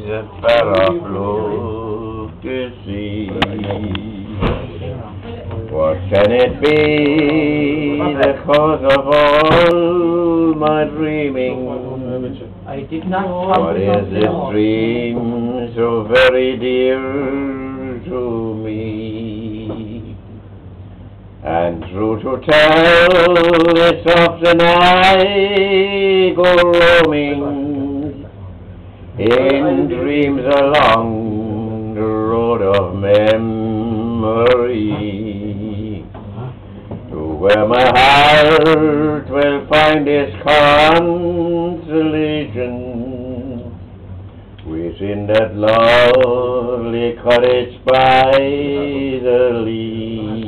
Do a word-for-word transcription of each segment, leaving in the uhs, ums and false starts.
a sparrow flew to see. What can it be, the cause of all my dreaming? I did not What is this dream so very dear to me? And true to tell, it's often I go roaming in dreams along the road of memory, to where my heart will find its consolation within that lovely cottage by the Lee.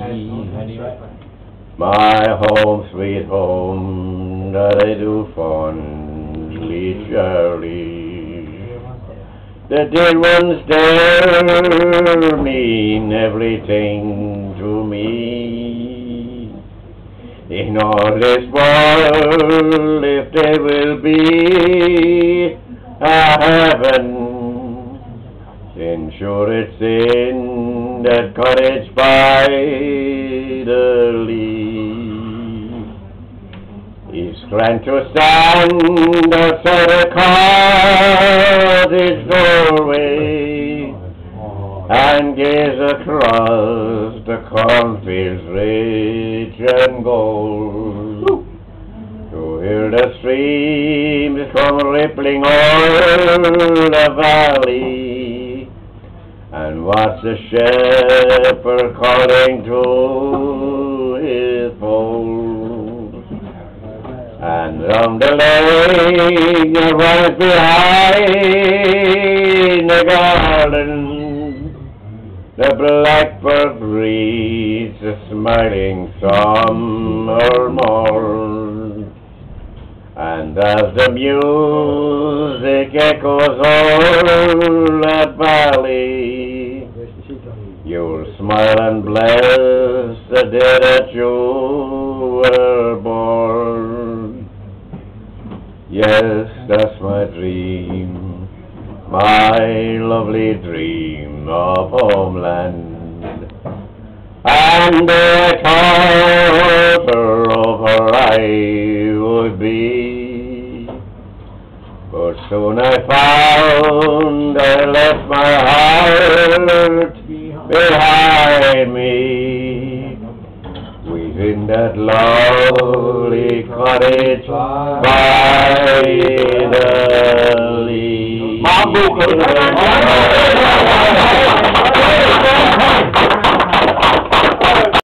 My home, sweet home, that I do fondly cherish. The dear ones there mean everything to me. In all this world, if there will be a heaven, then sure it's in that cottage by the Lee. It's grand to stand outside a cottage doorway and gaze across the cornfields rich and gold, to hear the streams come rippling o'er the valley, and watch the shepherd calling to his fold. And down the lane that runs behind the garden, the blackbird breathes a smiling summer morn. And as the music echoes o'er that valley, you'll smile and bless the day that you were born. Yes, that's my dream, my lovely dream of homeland. And I thought forever I would be, but soon I found I left my heart behind me, within that lovely cottage by the Lee.